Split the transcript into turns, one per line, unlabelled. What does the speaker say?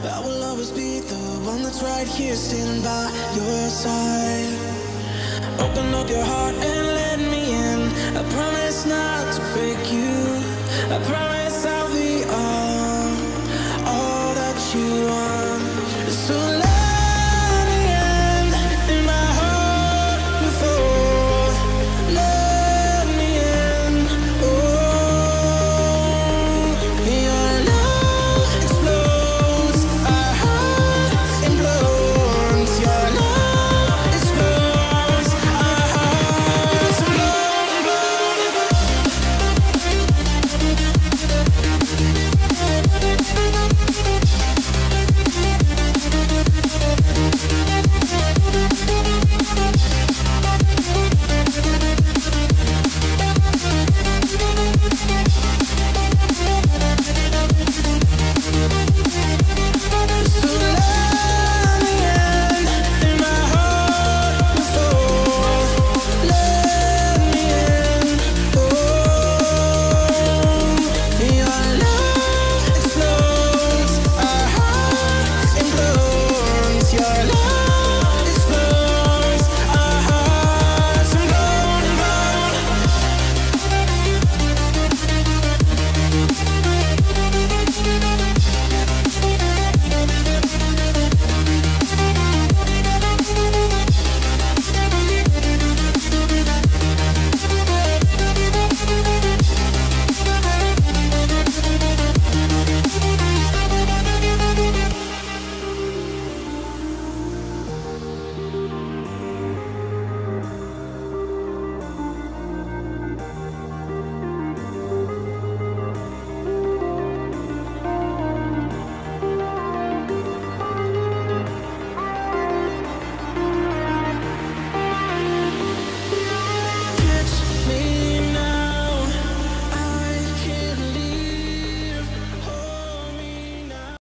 I will always be the one that's right here, standing by your side. Open up your heart and let me in. I promise not to break you. I promise